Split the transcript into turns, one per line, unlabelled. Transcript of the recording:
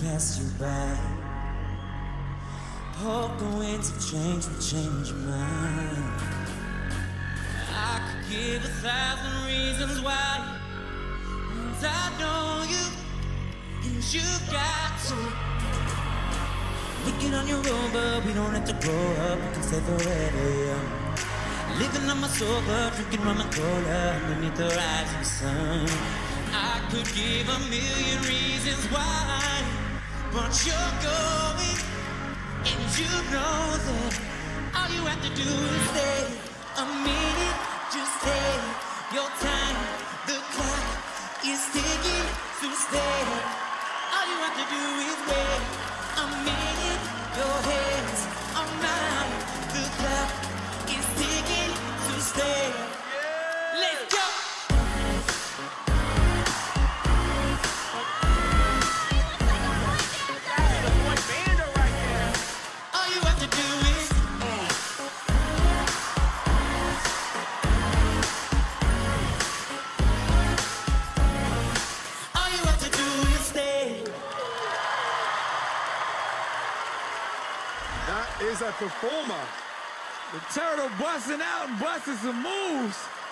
pass you by. Hope the winds of change will change your mind. I could give 1,000 reasons why, and I know you, and you got to. We get on your road, but we don't have to grow up. We can stay forever young. Living on my sober, drinking rum and cola underneath the rising sun. I could give 1,000,000 reasons why, but you're going, and you know that all you have to do is stay a minute. Just take your time. The clock is ticking, so stay. All you have to do is wait a minute. Your hands are mine. The clock is ticking, so stay. Let's go. All you have to do is all you have to do is stay.
That is a performer. The turtle busting out and busting some moves.